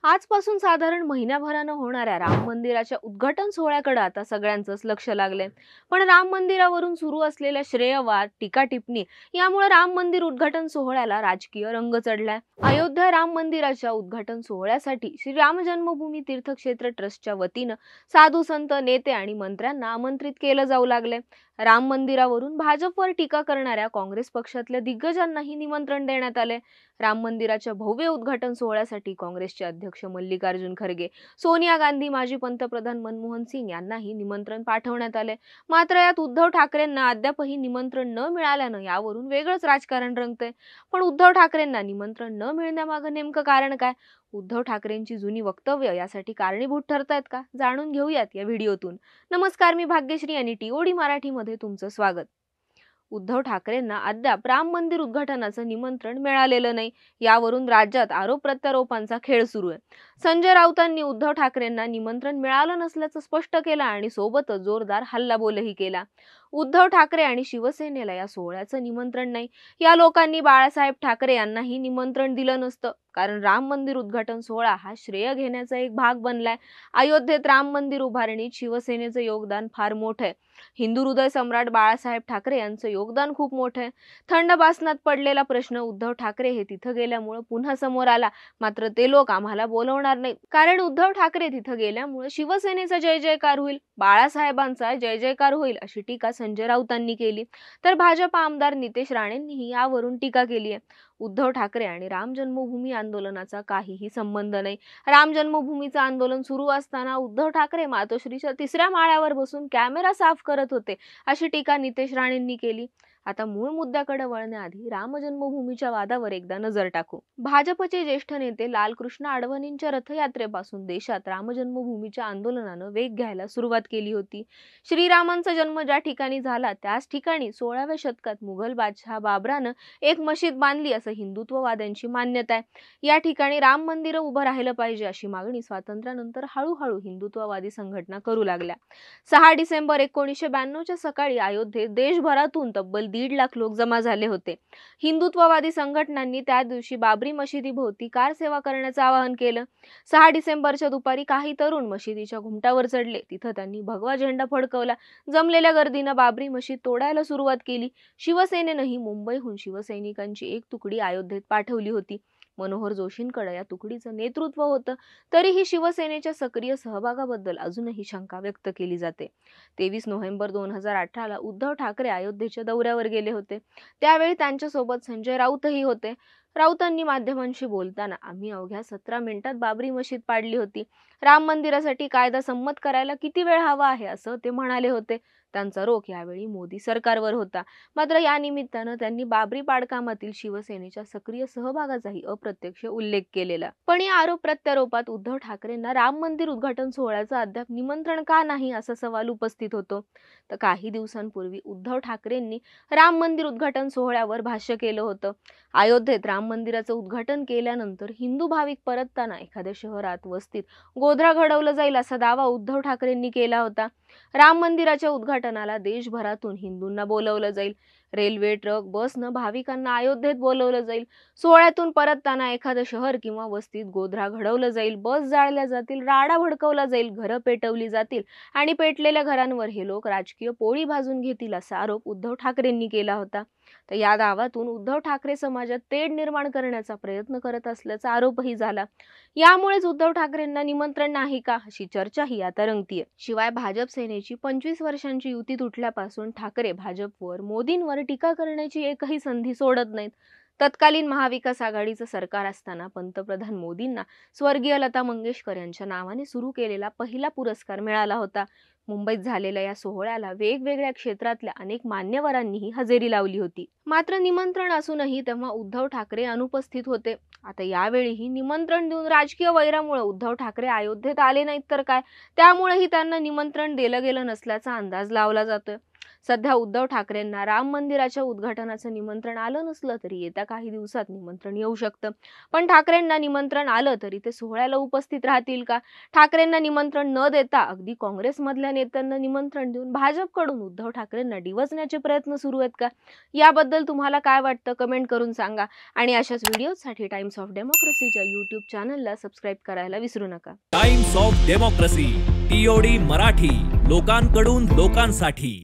आजपासून साधारण महिन्याभरानं होणाऱ्या राम मंदिराच्या उद्घाटन सोहळ्याकडे आता सगळ्यांचंच लक्ष लागलंय. पण राम मंदिरावरून सुरू असलेल्या श्रेयवाद, टीका टिप्पणी यामुळे राम मंदिर उद्घाटन सोहळ्याला राजकीय रंग चढलाय. अयोध्या राम मंदिराच्या उद्घाटन सोहळ्यासाठी श्री राम जन्मभूमी तीर्थक्षेत्र ट्रस्टच्या वतीनं साधू संत, नेते आणि मंत्र्यांना आमंत्रित केलं जाऊ लागलंय. राम मंदिरावरून भाजपवर टीका करणाऱ्या काँग्रेस पक्षातल्या दिग्गजांनाही निमंत्रण देण्यात आले. राम मंदिराच्या भव्य उद्घाटन सोहळ्यासाठी काँग्रेसचे अध्यक्ष मल्लिकार्जुन खरगे, सोनिया गांधी, माजी पंतप्रधान मनमोहन सिंग यांनाही निमंत्रण पाठवण्यात आले. मात्र यात उद्धव ठाकरेंना अद्यापही निमंत्रण न मिळाल्यानं यावरून वेगळंच राजकारण रंगतंय. पण उद्धव ठाकरेंना निमंत्रण न मिळण्यामागं नेमकं कारण काय? उद्धव ठाकरेंची जुनी वक्तव्य यासाठी कारणीभूत ठरतायत का? जाणून घेऊयात या व्हिडिओतून. नमस्कार, मी भाग्यश्री आणि टीओडी मराठीमध्ये तुमचं स्वागत. उद्धव ठाकरेंना अद्याप राम मंदिर उद्घाटनाचं निमंत्रण मिळालेलं नाही. यावरून राज्यात आरोप प्रत्यारोपांचा खेळ सुरू आहे. संजय राऊतांनी उद्धव ठाकरेंना निमंत्रण मिळालं नसल्याचं स्पष्ट केलं आणि सोबतच जोरदार हल्लाबोलही केला. उद्धव ठाकरे आणि शिवसेनेला या सोहळ्याचं निमंत्रण नाही. या लोकांनी बाळासाहेब ठाकरे यांनाही निमंत्रण दिलं नसतं, कारण राम मंदिर उद्घाटन सोहळा हा श्रेय घेण्याचा एक भाग बनलाय. अयोध्येत राम मंदिर उभारणीत शिवसेनेचं योगदान फार मोठं आहे. हिंदू हृदय सम्राट बाळासाहेब ठाकरे यांचं योगदान खूप मोठं आहे. थंड बासनात पडलेला प्रश्न उद्धव ठाकरे हे तिथं गेल्यामुळे पुन्हा समोर आला. मात्र ते लोक आम्हाला बोलवणार नाहीत, कारण उद्धव ठाकरे तिथं गेल्यामुळे शिवसेनेचा जय जयकार होईल, बाळासाहेबांचा जय जयकार होईल, अशी टीका संजय राऊतांनी केली. तर भाजप आमदार नितेश राणेंनीही यावरून टीका केली आहे. उद्धव ठाकरे आणि राम जन्मभूमी आंदोलनाचा काहीही संबंध नाही. राम जन्मभूमीचं आंदोलन सुरू असताना उद्धव ठाकरे मातोश्रीच्या 3ऱ्या माळ्यावर बसून कॅमेरा साफ करत होते, अशी टीका नितेश राणेंनी केली. आता मूळ मुद्द्याकडे वळण्याआधी राम जन्मभूमीच्या वादावर एकदा नजर टाकू. भाजपचे ज्येष्ठ नेते लालकृष्ण अडवाणींच्या रथयात्रेपासून देशात राम जन्मभूमीच्या आंदोलनानं वेग घ्यायला सुरुवात केली होती. श्रीरामांचा जन्म ज्या ठिकाणी झाला त्याच ठिकाणी 16व्या शतकात मुघल बादशहा बाबरानं एक मशीद बांधली असं हिंदुत्ववाद्यांची मान्यता आहे. या ठिकाणी राम मंदिर उभं राहिलं पाहिजे अशी मागणी स्वातंत्र्यानंतर हळूहळू हिंदुत्ववादी संघटना करू लागल्या. 6 डिसेंबर 1992च्या सकाळी अयोध्येत देशभरातून तब्बल 1.5 लाख लोक जमा झाले होते. हिंदुत्ववादी संघटनांनी त्या दिवशी बाबरी मशिदीभोवती कार सेवा करण्याचं आवाहन केलं. 6 डिसेंबरच्या दुपारी काही तरुण मशिदीच्या घुमटावर चढले. तिथं त्यांनी भगवा झेंडा फडकवला. जमलेल्या गर्दीनं बाबरी मशीद तोडायला सुरुवात केली. शिवसेनेनंही मुंबईहून शिवसैनिकांची एक तुकडी अयोध्येत पाठवली होती. मनोहर जोशींकडे या तुकडीचं नेतृत्व होतं. तरीही शिवसेनेच्या सक्रिय सहभागाबद्दल अजूनही शंका व्यक्त केली जाते. 23 नोव्हेंबर 2018ला उद्धव ठाकरे अयोध्येच्या दौऱ्यावर गेले होते. त्यावेळी त्यांच्यासोबत संजय राऊतही होते. राऊतांनी माध्यमांशी बोलताना, आम्ही अवघ्या 17 मिनिटात बाबरी मशीद पाडली होती. राम मंदिरासाठी कायदा संमत करायला किती वेळ हवा आहे असं ते म्हणाले होते. त्यांचा रोख यावेळी मोदी सरकारवर होता. मात्र या निमित्तानं त्यांनी बाबरी पाडकामातील शिवसेनेच्या सक्रिय सहभागाचाही अप्रत्यक्ष उल्लेख केलेला. पण या आरोप प्रत्यारोपात उद्धव ठाकरेंना राम मंदिर उद्घाटन सोहळ्याचं अद्याप निमंत्रण का नाही असा सवाल उपस्थित होतो. तर काही दिवसांपूर्वी उद्धव ठाकरेंनी राम मंदिर उद्घाटन सोहळ्यावर भाष्य केलं होतं. अयोध्येत राम मंदिराचं उद्घाटन केल्यानंतर हिंदू भाविक परतताना एखाद्या शहरात, वस्तीत गोधरा घडवलं जाईल असा दावा उद्धव ठाकरेंनी केला होता. राम मंदिराच्या उद्घाटनाला देशभरातून हिंदूंना बोलवलं जाईल. रेल्वे, ट्रक, बसनं भाविकांना अयोध्येत बोलवलं जाईल. सोहळ्यातून परतताना एखादं शहर किंवा वस्तीत गोधरा घडवलं जाईल, बस जाळल्या जातील, राडा भडकवला जाईल, घरं पेटवली जातील आणि पेटलेल्या घरांवर हे लोक राजकीय पोळी भाजून घेतील असा आरोप उद्धव ठाकरेंनी केला होता. तर या दाव्यातून उद्धव ठाकरे समाजात तेढ निर्माण करण्याचा प्रयत्न करत असल्याचा आरोपही झाला. यामुळेच उद्धव ठाकरेंना निमंत्रण नाही का अशी चर्चाही आता रंगतीये. शिवाय भाजप सेनेची 25 वर्षांची युती तुटल्यापासून ठाकरे भाजपवर, मोदींवर टीका करण्याची एकही संधी सोडत नाहीत. तत्कालीन महाविकास आघाडीचं सरकार असताना पंतप्रधान मोदींना स्वर्गीय लता मंगेशकर यांच्या नावाने सुरू केलेला पहिला पुरस्कार मिळाला होता. मुंबईत झालेल्या या सोहळ्याला वेगवेगळ्या क्षेत्रातल्या अनेक मान्यवरांनीही हजेरी लावली होती. मात्र निमंत्रण असूनही तेव्हा उद्धव ठाकरे अनुपस्थित होते. आता यावेळीही निमंत्रण देऊन राजकीय वैरामुळे उद्धव ठाकरे अयोध्येत आले नाहीत तर काय, त्यामुळेही त्यांना निमंत्रण दिलं गेलं नसल्याचा अंदाज लावला जातोय. सध्या उद्धव ठाकरेंना राम मंदिराच्या उद्घाटनाचं निमंत्रण आलं नसलं तरी येत्या काही दिवसात निमंत्रण येऊ शकतं. पण ठाकरेंना निमंत्रण आलं तरी ते सोहळ्याला उपस्थित राहतील का? ठाकरेंना निमंत्रण न देता अगदी काँग्रेसमधल्या नेत्यांना निमंत्रण देऊन भाजपकडून उद्धव ठाकरेंना डिवचण्याचे प्रयत्न सुरू आहेत का? याबद्दल तुम्हाला काय वाटतं कमेंट करून सांगा. आणि अशाच व्हिडिओसाठी टाइम्स ऑफ डेमोक्रेसीच्या YouTube चॅनलला सबस्क्राईब करायला विसरू नका. Times of democracy TOD Marathi, लोकांकडून लोकांसाठी.